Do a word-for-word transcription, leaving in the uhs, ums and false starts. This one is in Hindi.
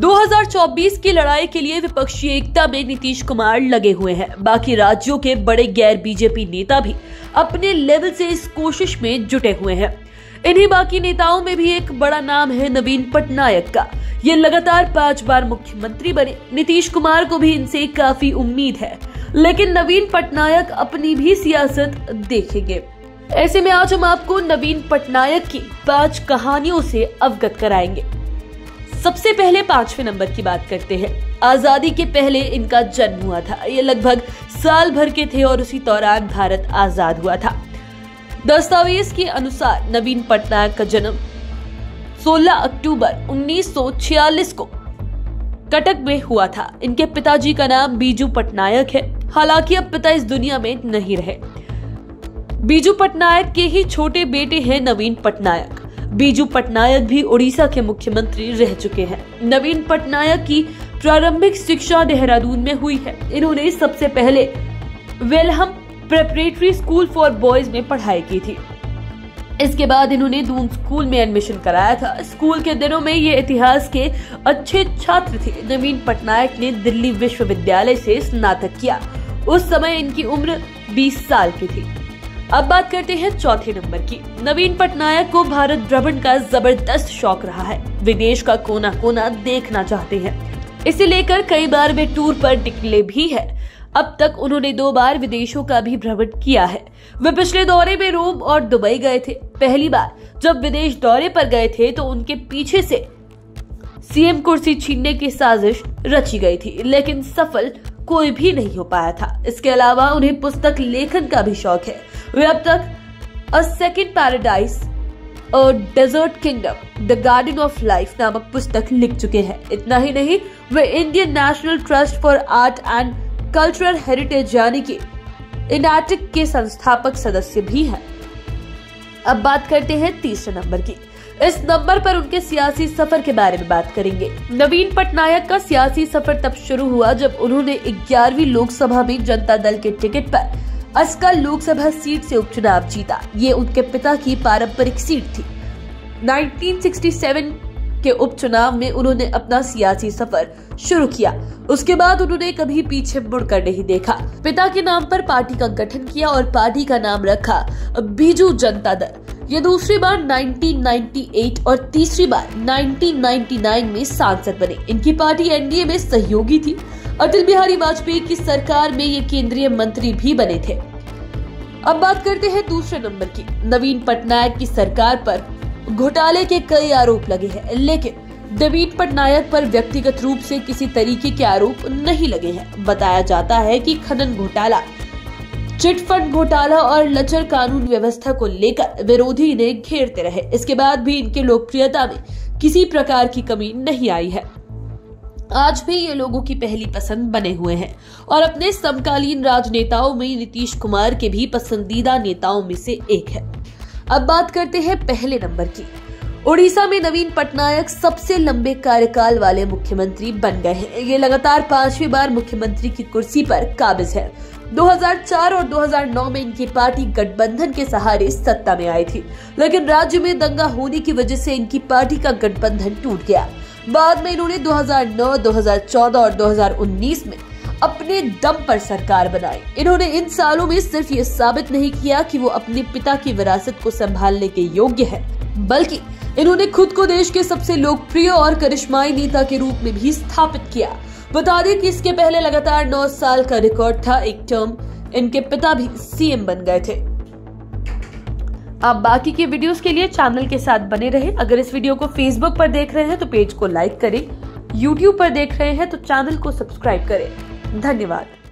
दो हज़ार चौबीस की लड़ाई के लिए विपक्षी एकता में नीतीश कुमार लगे हुए हैं। बाकी राज्यों के बड़े गैर बीजेपी नेता भी अपने लेवल से इस कोशिश में जुटे हुए हैं। इन्हीं बाकी नेताओं में भी एक बड़ा नाम है नवीन पटनायक का। ये लगातार पांच बार मुख्यमंत्री बने। नीतीश कुमार को भी इनसे काफी उम्मीद है, लेकिन नवीन पटनायक अपनी भी सियासत देखेंगे। ऐसे में आज हम आपको नवीन पटनायक की पांच कहानियों से अवगत कराएंगे। सबसे पहले पांचवें नंबर की बात करते हैं। आजादी के पहले इनका जन्म हुआ था। ये लगभग साल भर के थे और उसी दौरान भारत आजाद हुआ था। दस्तावेज के अनुसार नवीन पटनायक का जन्म सोलह अक्टूबर उन्नीस सौ छियालीस को कटक में हुआ था। इनके पिताजी का नाम बीजू पटनायक है। हालांकि अब पिता इस दुनिया में नहीं रहे। बीजू पटनायक के ही छोटे बेटे हैं नवीन पटनायक। बीजू पटनायक भी उड़ीसा के मुख्यमंत्री रह चुके हैं। नवीन पटनायक की प्रारंभिक शिक्षा देहरादून में हुई है। इन्होंने सबसे पहले Welham preparatory school for boys में पढ़ाई की थी। इसके बाद इन्होंने दून स्कूल में एडमिशन कराया था। स्कूल के दिनों में ये इतिहास के अच्छे छात्र थे। नवीन पटनायक ने दिल्ली विश्वविद्यालय से स्नातक किया। उस समय इनकी उम्र बीस साल की थी। अब बात करते हैं चौथे नंबर की। नवीन पटनायक को भारत भ्रमण का जबरदस्त शौक रहा है। विदेश का कोना कोना देखना चाहते हैं। इसे लेकर कई बार वे टूर पर निकले भी है। अब तक उन्होंने दो बार विदेशों का भी भ्रमण किया है। वे पिछले दौरे में रोम और दुबई गए थे। पहली बार जब विदेश दौरे पर गए थे तो उनके पीछे से सीएम कुर्सी छीनने की साजिश रची गई थी, लेकिन सफल कोई भी नहीं हो पाया था। इसके अलावा उन्हें पुस्तक लेखन का भी शौक है। वे अब तक अ सेकंड पैराडाइज और desert kingdom the garden of life नामक पुस्तक लिख चुके हैं। इतना ही नहीं, वे Indian national trust for art and cultural heritage यानी कि इनाटिक के संस्थापक सदस्य भी हैं। अब बात करते हैं तीसरे नंबर की। इस नंबर पर उनके सियासी सफर के बारे में बात करेंगे। नवीन पटनायक का सियासी सफर तब शुरू हुआ जब उन्होंने ग्यारहवीं लोकसभा में जनता दल के टिकट पर अस्का लोकसभा सीट से उपचुनाव जीता। ये उनके पिता की पारंपरिक सीट थी। उन्नीस सौ सरसठ के उपचुनाव में उन्होंने अपना सियासी सफर शुरू किया। उसके बाद उन्होंने कभी पीछे मुड़कर नहीं देखा। पिता के नाम पर पार्टी का गठन किया और पार्टी का नाम रखा बीजू जनता दल। ये दूसरी बार उन्नीस सौ अट्ठानवे और तीसरी बार उन्नीस सौ निन्यानवे में सांसद बने। इनकी पार्टी एनडीए में सहयोगी थी। अटल बिहारी वाजपेयी की सरकार में ये केंद्रीय मंत्री भी बने थे। अब बात करते हैं दूसरे नंबर की। नवीन पटनायक की सरकार पर घोटाले के कई आरोप लगे हैं, लेकिन नवीन पटनायक पर व्यक्तिगत रूप से किसी तरीके के आरोप नहीं लगे हैं। बताया जाता है कि खनन घोटाला, चिट फंड घोटाला और लचर कानून व्यवस्था को लेकर विरोधी इन्हें घेरते रहे। इसके बाद भी इनके लोकप्रियता में किसी प्रकार की कमी नहीं आई है। आज भी ये लोगों की पहली पसंद बने हुए हैं और अपने समकालीन राजनेताओं में नीतीश कुमार के भी पसंदीदा नेताओं में से एक है। अब बात करते हैं पहले नंबर की। उड़ीसा में नवीन पटनायक सबसे लंबे कार्यकाल वाले मुख्यमंत्री बन गए हैं। ये लगातार पांचवी बार मुख्यमंत्री की कुर्सी पर काबिज है। दो हज़ार चार और दो हज़ार नौ में इनकी पार्टी गठबंधन के सहारे सत्ता में आई थी, लेकिन राज्य में दंगा होने की वजह से इनकी पार्टी का गठबंधन टूट गया। बाद में इन्होंने दो हज़ार नौ, दो हज़ार चौदह और दो हज़ार उन्नीस में अपने दम पर सरकार बनाई। इन्होंने इन सालों में सिर्फ ये साबित नहीं किया कि वो अपने पिता की विरासत को संभालने के योग्य है, बल्कि इन्होंने खुद को देश के सबसे लोकप्रिय और करिश्माई नेता के रूप में भी स्थापित किया। बता दें कि इसके पहले लगातार नौ साल का रिकॉर्ड था। एक टर्म इनके पिता भी सीएम बन गए थे। आप बाकी के वीडियोस के लिए चैनल के साथ बने रहें। अगर इस वीडियो को फेसबुक पर देख रहे हैं तो पेज को लाइक करें, यूट्यूब पर देख रहे हैं तो चैनल को सब्सक्राइब करें। धन्यवाद।